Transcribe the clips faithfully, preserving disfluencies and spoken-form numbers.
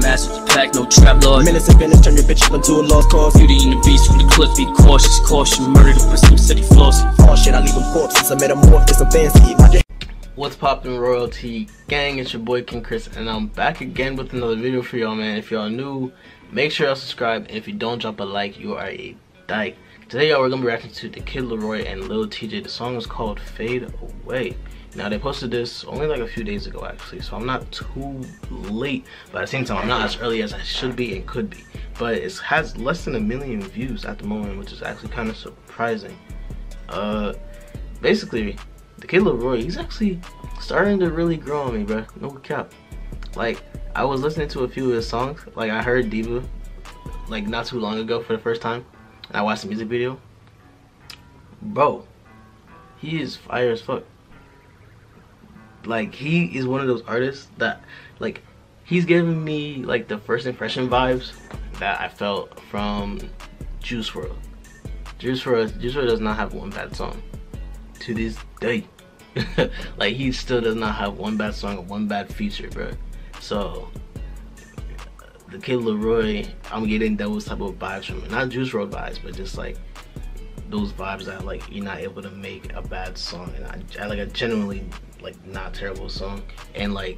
pass with the pack, no trap laws. Minutes and minutes, turn your bitch up into a lost cause. Beauty in the beast from the cliff, be cautious, caution. Murder the pussy, city flossy. Oh shit, I leave them corpses, I metamorph, I'm fancy. My What's poppin', royalty gang? It's your boy King Chris, and I'm back again with another video for y'all, man. If y'all new, make sure y'all subscribe, and if you don't drop a like, you are a dyke. Today, y'all, we're gonna be reacting to the Kid Laroi and Lil Tjay. The song is called Fade Away. Now, they posted this only like a few days ago, actually, so I'm not too late, but at the same time, I'm not as early as I should be and could be. But it has less than a million views at the moment, which is actually kind of surprising. Uh, basically, the Kid Laroi, he's actually starting to really grow on me, bro. No cap. Like, I was listening to a few of his songs. Like, I heard Diva, like, not too long ago for the first time. And I watched the music video. Bro, he is fire as fuck. Like, he is one of those artists that, like, he's giving me, like, the first impression vibes that I felt from Juice world. Juice world, Juice world does not have one bad song. To this day. Like, he still does not have one bad song or one bad feature, bro. So the Kid Laroi, I'm getting those type of vibes from it. Not Juice world vibes, but just like those vibes that, like, you're not able to make a bad song, and I, I like a genuinely like not terrible song. And like,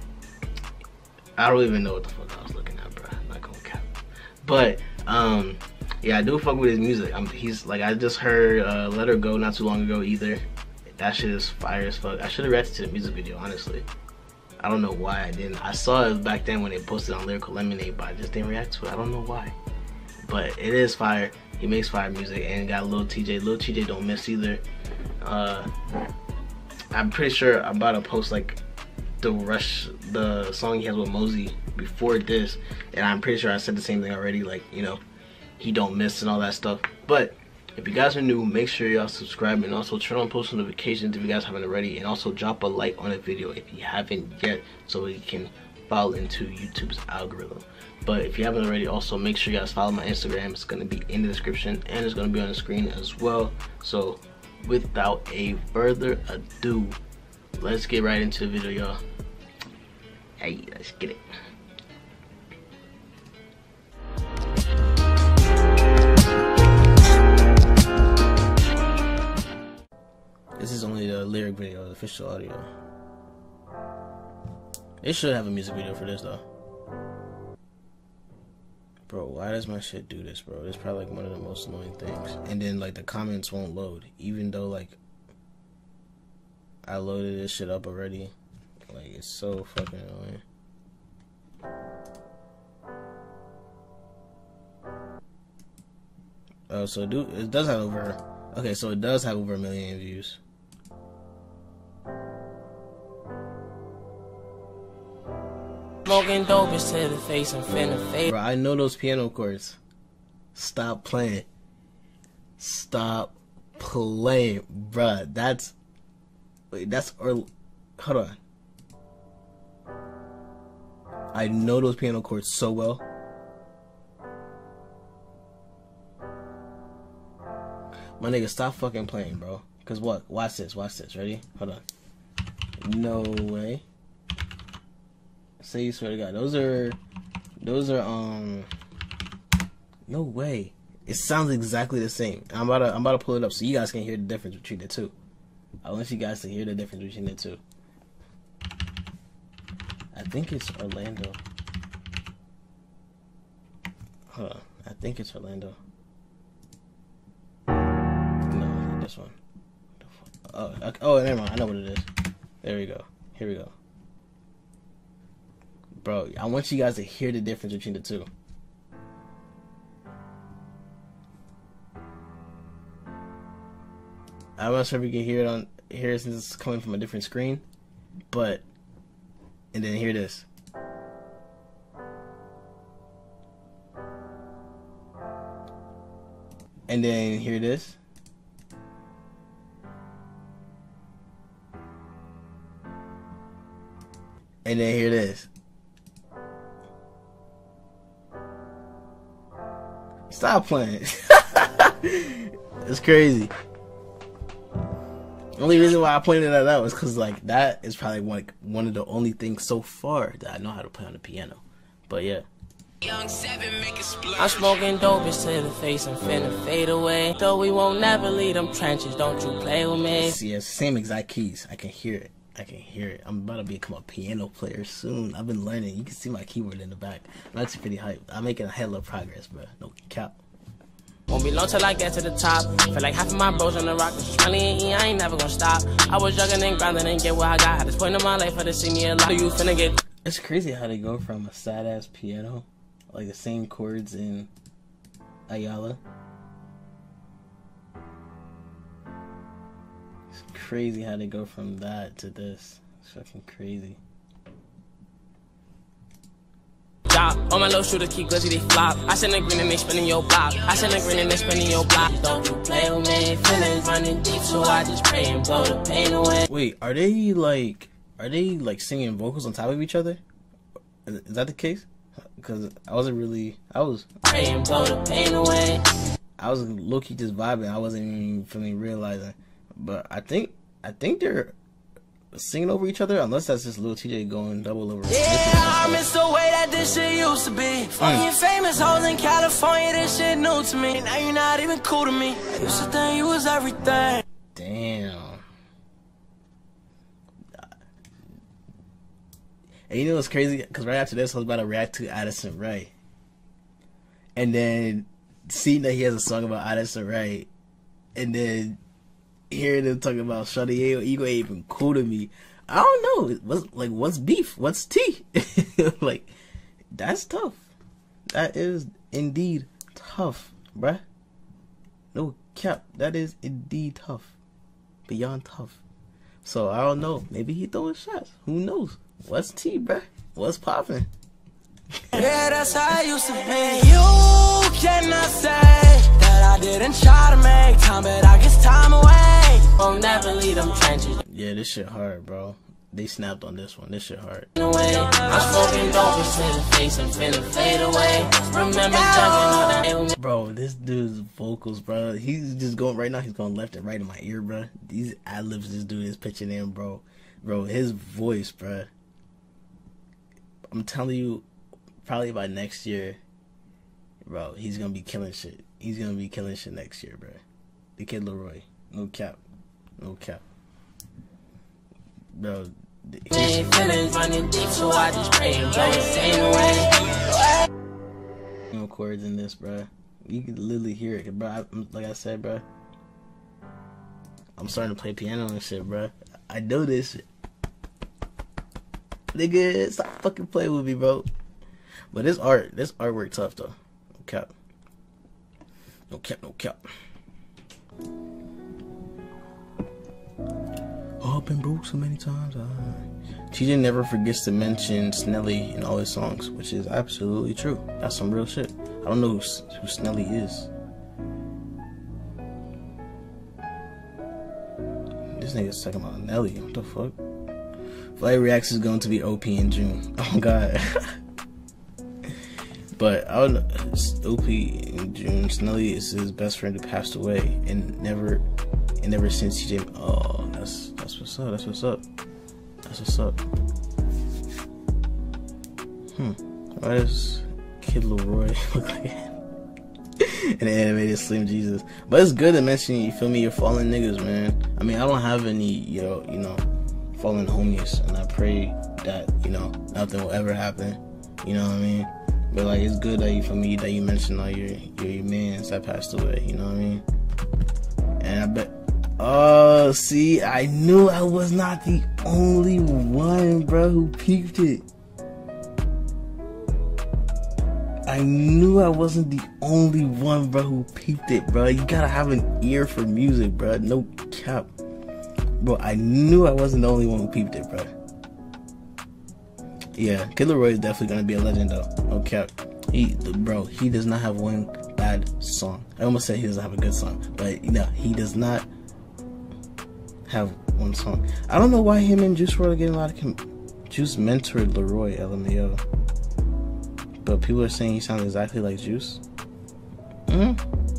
I don't even know what the fuck I was looking at, bro. I'm not gonna cap. But um yeah, I do fuck with his music. I'm, he's like, I just heard uh, Let Her Go not too long ago either. That shit is fire as fuck. I should have reacted to the music video, honestly. I don't know why I didn't. I saw it back then when they posted on Lyrical Lemonade, but I just didn't react to it. I don't know why. But it is fire. He makes fire music, and got Lil Tjay. Lil Tjay don't miss either. Uh, I'm pretty sure I'm about to post like the rush, the song he has with Mosey before this, and I'm pretty sure I said the same thing already. Like, you know, he don't miss and all that stuff. But if you guys are new, make sure y'all subscribe, and also turn on post notifications if you guys haven't already, and also drop a like on the video if you haven't yet, so we can fall into YouTube's algorithm. But if you haven't already, also make sure you guys follow my Instagram. It's going to be in the description, and it's going to be on the screen as well. So without a further ado, let's get right into the video, y'all. Hey, let's get it. This is only the lyric video, the official audio. They should have a music video for this, though. Bro, why does my shit do this, bro? It's probably like one of the most annoying things. And then, like, the comments won't load, even though, like, I loaded this shit up already. Like, it's so fucking annoying. Oh, so do it does have over. Okay, so it does have over a million views. Smoking dope is to the face, I'm finna fade. Bro, I know those piano chords. Stop playing. Stop playing, bruh. That's wait, that's or hold on. I know those piano chords so well. My nigga, stop fucking playing, bro. Cause what? Watch this. Watch this. Ready? Hold on. No way. Say you swear to God, those are, those are um. No way. It sounds exactly the same. I'm about to, I'm about to pull it up so you guys can hear the difference between the two. I want you guys to hear the difference between the two. I think it's Orlando. Hold on. I think it's Orlando. No, this one. Oh, okay. Oh, never mind. I know what it is. There we go. Here we go. Bro, I want you guys to hear the difference between the two. I'm not sure if you can hear it on here since it's coming from a different screen, but and then hear this. And then hear this. And then hear this. Stop playing. It's crazy. The only reason why I pointed that out was because, like, that is probably like one of the only things so far that I know how to play on the piano. But yeah. I'm smoking dope to the face and finna fade away. Though we won't never leave them trenches, don't you play with me. See, it's the same exact keys. I can hear it. I can hear it. I'm about to become a piano player soon. I've been learning. You can see my keyboard in the back. I'm actually pretty hyped. I'm making a hell of progress, bro. No cap. Won't be long till I get to the top. Feel like half of my bros on the rock. Just really ain't eat, I ain't never gonna stop. I was juggling and grinding and get what I got. At this point in my life, for the see me a lot. You finna get. It's crazy how they go from a sad ass piano, like the same chords in Ayala. It's crazy how they go from that to this. It's fucking crazy. Job. All my little shooters keep glitzy, they flop. I send a green and they spinning your block. I send a green and they spinning your block. Don't you play with me, feelings running deep, so I just pray and blow the pain away. Wait, are they like, are they like singing vocals on top of each other? Is that the case? Because I wasn't really, I was, pray and blow the pain away. I was low-key just vibing. I wasn't even feeling realizing. But I think, I think they're singing over each other, unless that's just Lil Tjay going double over. Yeah, I miss the way that this shit used to be. Fucking mm. famous hoes in California, this shit new to me. Now you're not even cool to me. I used to think you was everything. Damn. And you know what's crazy? Because right after this, I was about to react to Addison Rae. And then seeing that he has a song about Addison Rae, and then hearing him talking about Shawty, you ain't even cool to me. I don't know. What's, like, what's beef? What's tea? Like, that's tough. That is indeed tough, bruh. No cap. That is indeed tough. Beyond tough. So, I don't know. Maybe he throwing shots. Who knows? What's tea, bruh? What's poppin'? Yeah, that's how I used to be. You cannot say that I didn't try to make time, but I guess time away. Won't never leave them trenches. Yeah, this shit hard, bro. They snapped on this one. This shit hard. I'm smoking dope to the face and finna fade away. Remember jugging all that. Bro, this dude's vocals, bro. He's just going right now. He's going left and right in my ear, bro. These ad libs this dude is pitching in, bro. Bro, his voice, bro. I'm telling you, probably by next year, bro, he's gonna be killing shit. He's gonna be killing shit next year, bro. The kid Laroi. No cap. No cap. Bro. Feelings running deep, so I just pray and blow the same away. No chords in this, bro. You can literally hear it, bro. I, like I said, bro. I'm starting to play piano and shit, bro. I know this shit. Nigga, stop fucking playing with me, bro. But this art, this artwork tough though. No cap. No cap, no cap. Oh, I've been broke so many times. Uh, Tjay never forgets to mention Snelly in all his songs, which is absolutely true. That's some real shit. I don't know who, who Snelly is. This nigga's talking about Nelly. What the fuck? Flight Reacts is going to be O P in June. Oh god. But I don't know. It's O P in June. Snelly is his best friend who passed away, and never, and never since Tjay. Oh, that's that's what's up. That's what's up. That's what's up. Hmm. Why does Kid Laroi look like an animated Slim Jesus? But it's good to mention. You feel me? You're fallen niggas, man. I mean, I don't have any, you know, you know, fallen homies, and I pray that, you know, nothing will ever happen. You know what I mean? But like, it's good that you, for me, that you mentioned all your your, your mans that passed away. You know what I mean? And I bet. Oh, see, I knew I was not the only one, bro, who peeped it. I knew I wasn't the only one, bro, who peeped it, bro. You gotta have an ear for music, bro. No cap. Bro, I knew I wasn't the only one who peeped it, bro. Yeah, Kid Laroi is definitely gonna be a legend, though. No cap. He, bro, he does not have one bad song. I almost said he doesn't have a good song, but you know, he does not have one song. I don't know why him and Juice wrold are getting a lot of com Juice mentored Laroi, L M A O. But people are saying he sounds exactly like Juice. Hmm.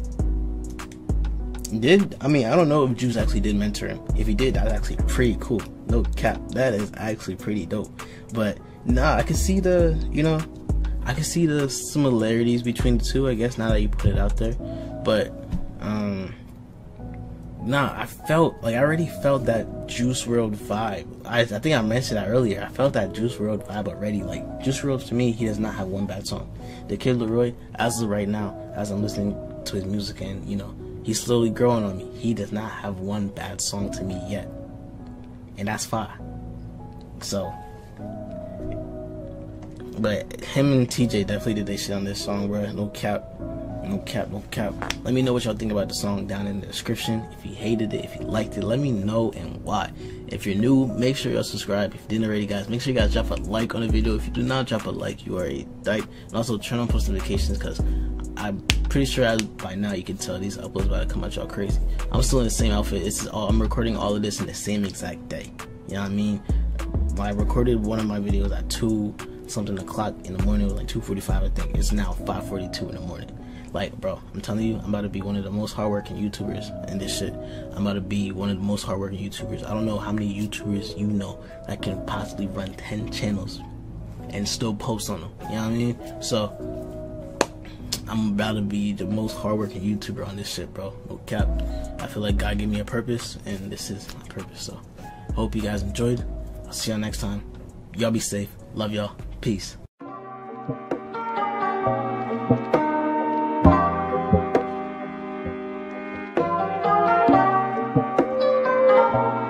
Did I mean I don't know if Juice actually did mentor him. If he did, that's actually pretty cool. No cap, that is actually pretty dope. But nah, I can see the, you know, I can see the similarities between the two, I guess, now that you put it out there. But um nah, I felt like I already felt that Juice world vibe. I, I think I mentioned that earlier. I felt that Juice world vibe already. Like, Juice world, to me, he does not have one bad song. The Kid Laroi, as of right now, as I'm listening to his music, and you know, he's slowly growing on me, he does not have one bad song to me yet, and that's fine. So, but him and T J definitely did their shit on this song, bro. No cap. No cap, no cap. Let me know what y'all think about the song down in the description. If you hated it, if you liked it, let me know and why. If you're new, make sure y'all subscribe. If you didn't already, guys, make sure you guys drop a like on the video. If you do not drop a like, you are a dyke. And also turn on post notifications, because I'm pretty sure I, by now you can tell these uploads about to come out y'all crazy. I'm still in the same outfit. It's all, I'm recording all of this in the same exact day. You know what I mean? I recorded one of my videos at two something o'clock in the morning. It was like two forty-five, I think. It's now five forty-two in the morning. Like, bro, I'm telling you, I'm about to be one of the most hardworking YouTubers in this shit. I'm about to be one of the most hardworking YouTubers. I don't know how many YouTubers you know that can possibly run ten channels and still post on them. You know what I mean? So, I'm about to be the most hardworking YouTuber on this shit, bro. No cap. I feel like God gave me a purpose, and this is my purpose. So, hope you guys enjoyed. I'll see y'all next time. Y'all be safe. Love y'all. Peace. Thank you.